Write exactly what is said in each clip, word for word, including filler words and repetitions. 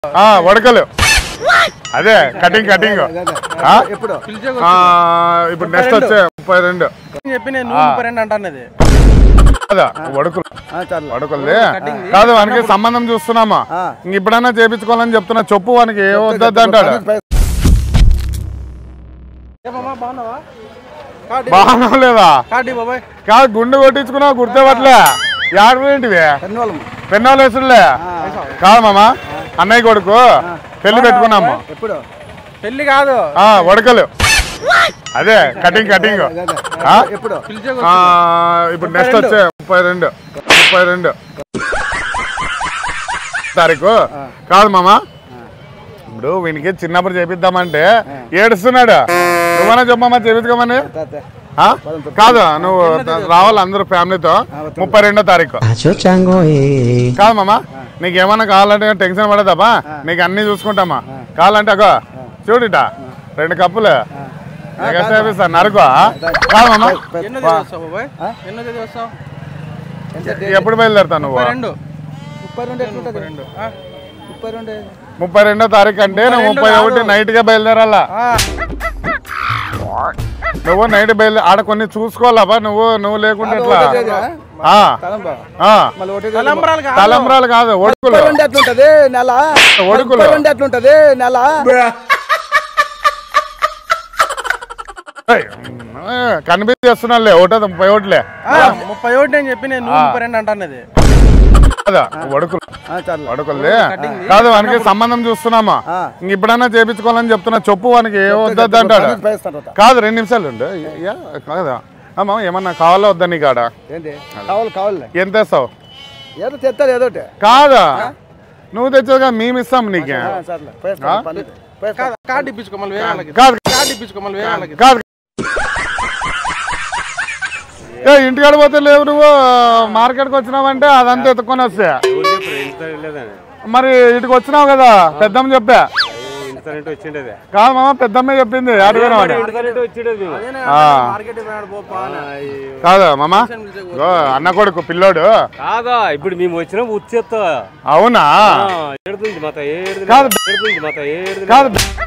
వడకలు అదే cutting cutting ఇప్పుడు next వచ్చే ముప్పై రెండు వడుకులు వడుకులే కాదు వానికి సంబంధం చూస్తున్నామా ఇంక ఇప్పుడైనా చేపించుకోవాలని చెప్తున్నా చెప్పు వానికి ఏ వద్దు అంటాడు బాగాలేదా కాదు గుండె కొట్టించుకున్నావు గుర్తుపట్లే ఏంటివి పెన్నాలు వేసుడులే కాదు మామా అన్నయ్య కొడుకు పెళ్లి పెట్టుకున్నాము పెళ్లి కాదు వడకలు అదే కటింగ్ కటింగ్ ఇప్పుడు నెక్స్ట్ వచ్చే ముప్పై రెండు ముప్పై రెండు తారీఖు కాదు మామా ఇప్పుడు వీనికి చిన్నప్పుడు చేపిద్దామంటే ఏడుస్తున్నాడు నువ్వన్నా చెప్పమ్మా చేపించుకోమని కాదు నువ్వు రావాలి అందరూ ఫ్యామిలీతో ముప్పై రెండో తారీఖు కాదు మామా నీకేమన్నా కావాలంటే టెన్షన్ పడదాపా నీకు అన్ని చూసుకుంటామా కావాలంటే అగో చూడిట రెండు కప్పులు చేపిస్తాను నరుకో కాదు మామా ఎప్పుడు బయలుదేరుతావు నువ్వు ముప్పై రెండో తారీఖు అంటే నువ్వు ముప్పై ఒకటి నైట్ గా బయలుదేరాలా నువ్వు నైట్ బయలుదేరి ఆడ కొన్ని చూసుకోవాలా నువ్వు నువ్వు లేకుంటే ఎట్లా తలంబ్రాలు కాదు ఒడుకులు ఒడుకులు కనిపిస్తున్నాలే ఒకటో ముప్పై ఒకటిలే ముప్పై ఒకటి అని చెప్పి నేను ముప్పై రెండు అంటాను వడుకులు వడుకులే కాదు వానికి సంబంధం చూస్తున్నామా ఇంక ఇప్పుడైనా చేపించుకోవాలని చెప్తున్నా చెప్పు వానికి ఏ వద్దు అంటాడు కాదు రెండు నిమిషాలు ఉండు కాదా అమ్మా ఏమన్నా కావాలా వద్దా నీ కాడ ఎంత వేస్తావు కాదా నువ్వు తెచ్చావుగా మేము ఇస్తాం నీకే కాదు ఏ ఇంటికాడ పోతే లేవు నువ్వు మార్కెట్కి వచ్చినావంటే అదంతా ఎత్తుకొని వస్తే మరి ఇటుకు వచ్చినావు కదా పెద్దమ్మ చెప్పా కాదు మామ పెద్దమ్మ చెప్పింది కాదా మామ అన్న కొడుకు పిల్లోడు కాదా ఇప్పుడు మేము వచ్చినా ఉచ్చేస్తా అవునా కాదు కాదు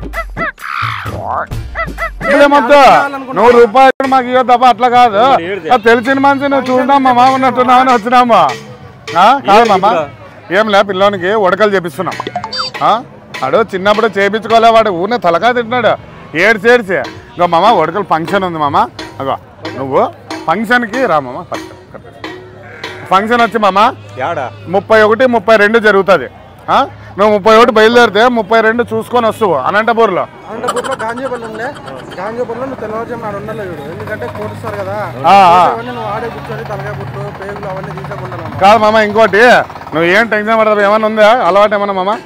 ఇప్పుడేమొద్దు నువ్వు రూపాయలు మాకు ఇవ్వద్దు తప్ప అట్లా కాదు తెలిసిన మనిషి నువ్వు చూద్దాం మామ ఉన్నట్టున్నావు అని వచ్చినామా కాదు మామ ఏం లే పిల్లోనికి ఉడకలు చేపిస్తున్నాం వాడు చిన్నప్పుడు చేయించుకోలే వాడు ఊరినే తలకాయ తింటున్నాడు ఏడ్చి ఏడ్చి ఇంకో మామ ఉడకలు ఫంక్షన్ ఉంది మామ అగో నువ్వు ఫంక్షన్కి రా మామ ఫంక్షన్ వచ్చి మామ ముప్పై ఒకటి ముప్పై రెండు జరుగుతుంది నువ్వు ముప్పై ఒకటి బయలుదేరితే ముప్పై రెండు చూసుకొని వస్తావు అనంతపూర్లో అనంతపూర్లో గాంజీపల్లి ఉండే గాంజీపల్లిలో నువ్వు తెల్లవారుజామున ఆడ ఉండాలి చూడు ఎందుకంటే కోటిస్తారు కదా నువ్వు ఆడే కూర్చొని తలకాయ పుట్టు పేగులు అవన్నీ తీసుకుంటాను కాదు మామ ఇంకోటి నువ్వు ఏం టెన్షన్ పడతావు ఏమన్నా ఉందా అలవాటు ఏమన్నా మామ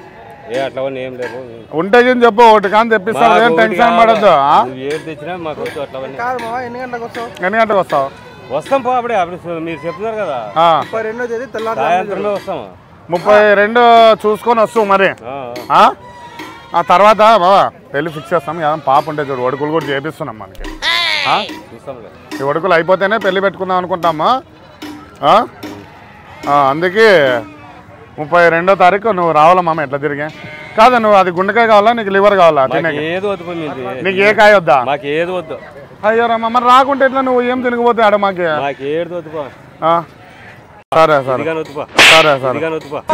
ఉంటే చెప్పు ఒకటి కానీ తెప్పిస్తావు ఏం టెన్షన్ పడద్దు ఎన్ని గంటలకు వస్తావు ఎన్ని గంటలకు వస్తావు వస్తాం పో అప్పుడే అప్పుడు మీరు చెప్తున్నారు కదా ముప్పై రెండో తేదీ తెల్లవారుజామున వస్తాం ముప్పై రెండు చూసుకొని వస్తావు మరి ఆ తర్వాత బాబా పెళ్ళి ఫిక్స్ చేస్తాం ఏదైనా పాప ఉంటే చూడు వడుకులు కూడా చేపిస్తున్నాం మనకి ఈ వడుకులు అయిపోతేనే పెళ్లి పెట్టుకుందాం అనుకుంటాము అందుకే ముప్పై రెండో తారీఖు నువ్వు రావాలా మామ ఎట్లా తిరిగా కాదా నువ్వు అది గుండెకాయ కావాలా నీకు లివర్ కావాలా నీకు ఏ కాయ వద్దా ఏది వద్దు అయ్యో రమ్మ మరి రాకుంటే ఎట్లా నువ్వు ఏం తినకపోతే ఆడ మాకు సరే సరే సరే సరే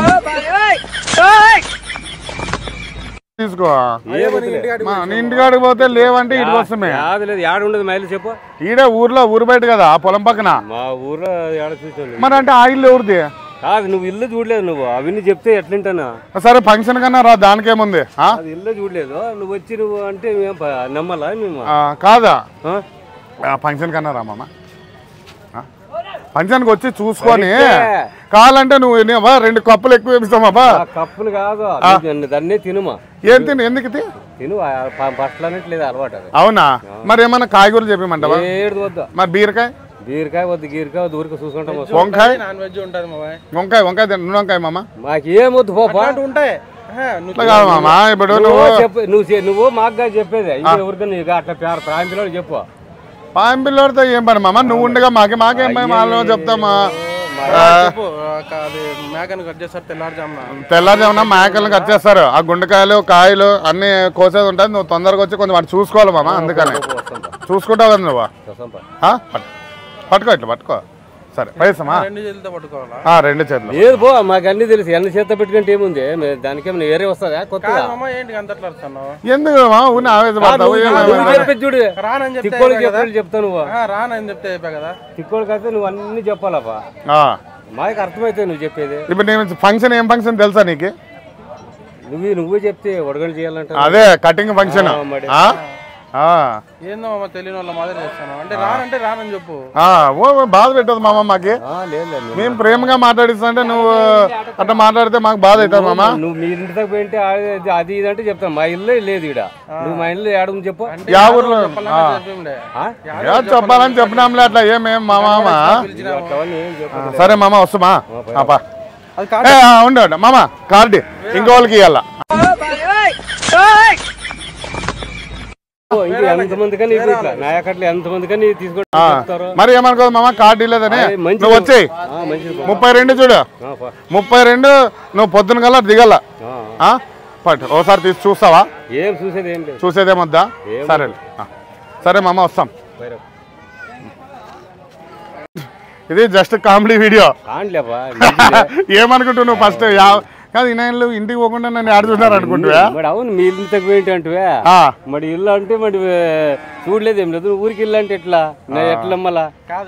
తీసుకో ఇంటికాడికి పోతే లేవంటే ఇటు వస్తామే చెప్పు ఈడే ఊర్లో ఊరు బయట కదా పొలం పక్కన మా ఊర్లో మరి అంటే ఆ ఇల్లు ఎవరిది కాదు నువ్వు ఇల్లు చూడలేదు నువ్వు అవన్నీ చెప్తే ఎట్లుంటానా సరే ఫంక్షన్ కన్నా రా దానికేముంది ఇల్లు చూడలేదు నువ్వు వచ్చి నువ్వు అంటే నమ్మాలా మేము కాదా ఫంక్షన్ కన్నా రా మామ ఫంక్షన్కి వచ్చి చూసుకొని కావాలంటే నువ్వు రెండు కప్పులు ఎక్కువ వేపిస్తామా కప్పులు కాదు దాన్ని తినుమా ఏం తిను ఎందుకు తిను బట్టలు అనట్లేదు అలవాటు అవునా మరి ఏమన్నా కాయగూరలు చెప్పమంటావా ఏడు వద్దా మరి బీరకాయ బీరకాయ వద్దు గీరకాయ వద్దు ఊరికి చూసుకుంటాం వంకాయ నాన్ వెజ్ ఉంటుంది వంకాయ వంకాయ తిను వంకాయ మామ మాకు ఏం వద్దు ఉంటాయి కాదు మామ ఇప్పుడు నువ్వు నువ్వు నువ్వు మాకు చెప్పేది ఎవరికైనా అట్లా ప్రాంతంలో చెప్పు పాయం పిల్లడితో ఏం పని మామ నువ్వు ఉండగా మాకే మాకేం పని వాళ్ళు చెప్తామా చెప్పు అది మేకను కట్ చేస్తారు తెల్లారుజామున తెల్లారుజామున మేకలను కట్ చేస్తారు. ఆ గుండెకాయలు కాయలు అన్ని కోసేది ఉంటుంది. నువ్వు తొందరగా వచ్చి కొంచెం వాటి చూసుకోవాలి మామ. అందుకని చూసుకుంటావు కదా నువ్వు. పట్టుకో ఇట్లా పట్టుకో. సరే పైసమా రెండు చేతులతో పట్టుకోవాలా? రెండు చేతులు లేదు బో, మాకు అన్ని తెలుసు. ఎన్ని చేత పెట్టుకుంటే ఏముంది, దానికి ఏమైనా వేరే వస్తుందా కొత్తగా? ఏంటి అంతట్లా వస్తున్నావు? ఎందుకు ఊరిని ఆవేశపడతావు? చెప్పేది చూడు, రానని చెప్తే తిక్కోళ్ళకి చెప్పాలి చెప్తావు నువ్వు. రానని చెప్తే అయిపోయా కదా. తిక్కోళ్ళకి అయితే నువ్వు అన్ని చెప్పాలబ్బా, మాకు అర్థమైతే నువ్వు చెప్పేది. ఇప్పుడు నేను ఫంక్షన్ ఏం ఫంక్షన్ తెలుసా నీకు? నువ్వు నువ్వే చెప్తే వడగలు చేయాలంటే అదే కటింగ్ ఫంక్షన్. ఏందో మామ తెలియని వాళ్ళ మాదిరి చేస్తాను. అంటే రానంటే రానని చెప్పు. ఓ బాధ పెట్టదు మామ మాకి. మేము ప్రేమగా మాట్లాడిస్తా అంటే నువ్వు అట్లా మాట్లాడితే మాకు బాధ అవుతుంది మామ. నువ్వు మీ ఇంటి దగ్గర పోయింటే అది ఇది అంటే చెప్తాను. మా ఇల్లు లేదు ఇక్కడ. నువ్వు మా ఇల్లు ఏడు చెప్పు. యా ఊర్లో చెప్పాలని చెప్పినాంలే అట్లా ఏమేం మా మామ. సరే మామ వస్తుమా? ఉండే మామ కార్డు ఇంకో వాళ్ళకి ఇవ్వాల. ఎంతమంది కానీ నాయకట్లు ఎంతమంది కానీ తీసుకుంటారు. మరి ఏమనుకో మామ కార్డు లేదని నువ్వు వచ్చేయి. ముప్పై రెండు చూడు, ముప్పై రెండు నువ్వు పొద్దున కల్లా దిగల. పట్టు ఒకసారి తీసి చూస్తావా? ఏం చూసేది ఏం లేదు. చూసేదేమొద్దా? సరే సరే మామ వస్తాం. ఇది జస్ట్ కామెడీ వీడియో. ఏమనుకుంటున్నావు నువ్వు ఫస్ట్? కాదు ఇన్నాళ్ళు ఇంటికి పోకుండా నన్ను ఆడుతున్నారు అనుకుంటువా? మరి అవును, మీ ఇల్లు తక్కువ ఏంటి అంటువా? మరి ఇల్లు అంటే మరి చూడలేదు ఏం లేదు. ఊరికి ఇల్లు అంటే ఎట్లా ఎట్లా మళ్ళా?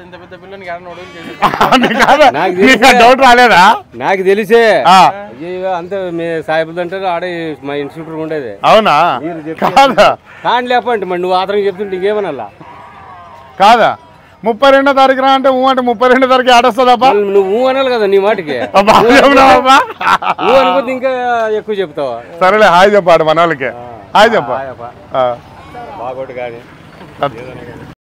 డౌట్ రాలేదా? నాకు తెలిసే అంతే. మీ సాయిబుల్ అంటే ఆడే మా ఇన్స్టిట్యూట్ ఉండేది. అవునా? కాని లేపండి మరి నువ్వు ఆతరం చెప్తుంటే ఇంకేమనల్లా కాదా? ముప్పై రెండో తారీఖు రా అంటే ఊ అంటే ముప్పై రెండో తారీఖు ఆడొస్తుందప్ప. నువ్వు ఊ అనాలి కదా నీ మాటకి. ఊ అనుకుంటే ఇంకా ఎక్కువ చెప్తావా? సరేలే హాయ్ చెప్పాడు మన వాళ్ళకి. హాయ్ చెప్పా బాగోడు కానీ